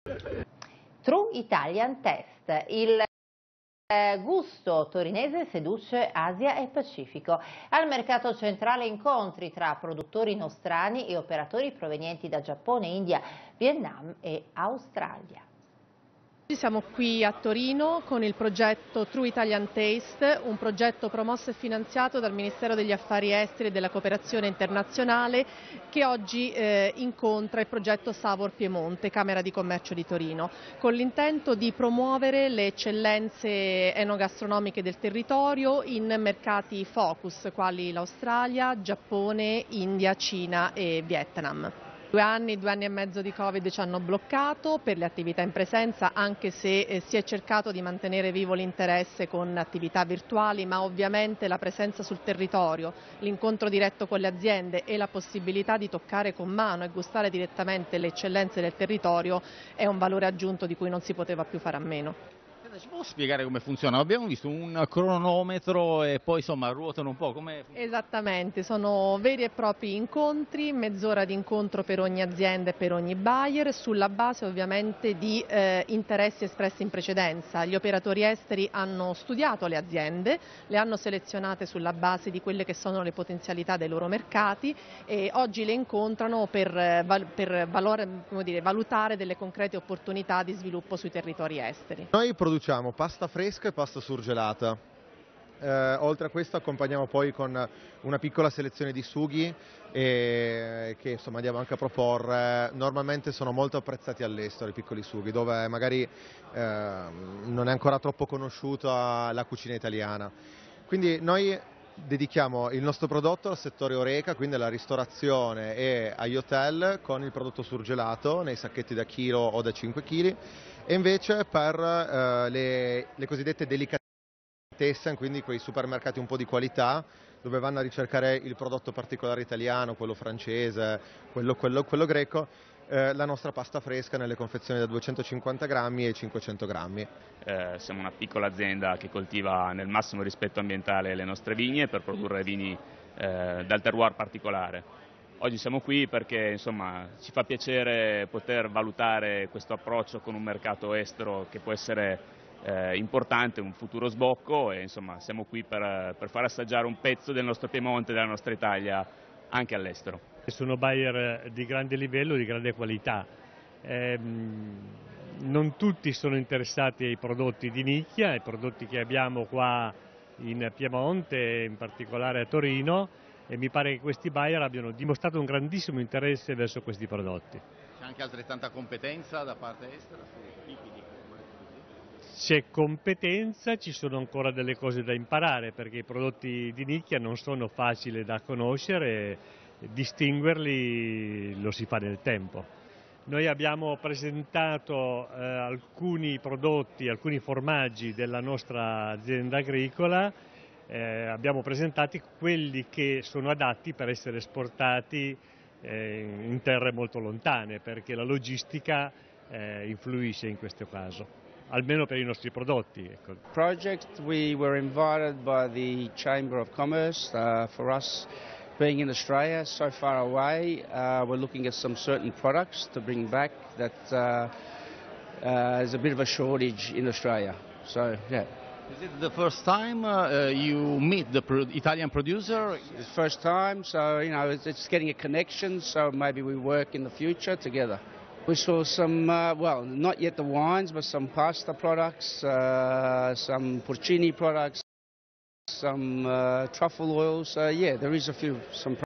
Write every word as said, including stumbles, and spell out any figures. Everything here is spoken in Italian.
True Italian Taste, il gusto torinese seduce Asia e Pacifico. Al mercato centrale incontri tra produttori nostrani e operatori provenienti da Giappone, India, Vietnam e Australia. Siamo qui a Torino con il progetto True Italian Taste, un progetto promosso e finanziato dal Ministero degli Affari Esteri e della Cooperazione Internazionale che oggi eh, incontra il progetto Savor Piemonte, Camera di Commercio di Torino, con l'intento di promuovere le eccellenze enogastronomiche del territorio in mercati focus quali l'Australia, Giappone, India, Cina e Vietnam. Due anni, due anni e mezzo di Covid ci hanno bloccato per le attività in presenza, anche se eh, si è cercato di mantenere vivo l'interesse con attività virtuali, ma ovviamente la presenza sul territorio, l'incontro diretto con le aziende e la possibilità di toccare con mano e gustare direttamente le eccellenze del territorio è un valore aggiunto di cui non si poteva più fare a meno. Ci può spiegare come funziona? Abbiamo visto un cronometro e poi insomma ruotano un po'. Come... Esattamente, sono veri e propri incontri, mezz'ora di incontro per ogni azienda e per ogni buyer, sulla base ovviamente di eh, interessi espressi in precedenza. Gli operatori esteri hanno studiato le aziende, le hanno selezionate sulla base di quelle che sono le potenzialità dei loro mercati e oggi le incontrano per, per valore, come dire, valutare delle concrete opportunità di sviluppo sui territori esteri. Noi produciamo pasta fresca e pasta surgelata, eh, oltre a questo accompagniamo poi con una piccola selezione di sughi e, che insomma andiamo anche a proporre. Normalmente sono molto apprezzati all'estero i piccoli sughi, dove magari eh, non è ancora troppo conosciuta la cucina italiana. Quindi noi dedichiamo il nostro prodotto al settore Horeca, quindi alla ristorazione e agli hotel, con il prodotto surgelato nei sacchetti da chilo o da cinque chili, e invece per eh, le, le cosiddette delicatessen, quindi quei supermercati un po' di qualità, dove vanno a ricercare il prodotto particolare italiano, quello francese, quello, quello, quello greco, eh, la nostra pasta fresca nelle confezioni da duecentocinquanta grammi e cinquecento grammi. Eh, siamo una piccola azienda che coltiva nel massimo rispetto ambientale le nostre vigne per produrre vini eh, dal terroir particolare. Oggi siamo qui perché insomma, ci fa piacere poter valutare questo approccio con un mercato estero che può essere eh, importante, un futuro sbocco, e insomma, siamo qui per, per far assaggiare un pezzo del nostro Piemonte, della nostra Italia anche all'estero. Sono buyer di grande livello, di grande qualità. Eh, non tutti sono interessati ai prodotti di nicchia, ai prodotti che abbiamo qua in Piemonte, in particolare a Torino, e mi pare che questi buyer abbiano dimostrato un grandissimo interesse verso questi prodotti. C'è anche altrettanta competenza da parte estera sui tipi di commercio? C'è competenza, ci sono ancora delle cose da imparare, perché i prodotti di nicchia non sono facili da conoscere, distinguerli lo si fa nel tempo. Noi abbiamo presentato eh, alcuni prodotti, alcuni formaggi della nostra azienda agricola. Eh, abbiamo presentati quelli che sono adatti per essere esportati eh, in terre molto lontane, perché la logistica eh, influisce in questo caso, almeno per i nostri prodotti. Ecco. Project, we were invited by the Chamber of Commerce. Uh, for us, being in Australia, so far away, uh, we're looking at some certain products to bring back that uh, uh, there's a bit of a shortage in Australia. So, yeah. Is it the first time uh, you meet the pro Italian producer? It's the first time, so you know it's, it's getting a connection. So maybe we work in the future together. We saw some, uh, well, not yet the wines, but some pasta products, uh, some porcini products, some uh, truffle oils. So yeah, there is a few some.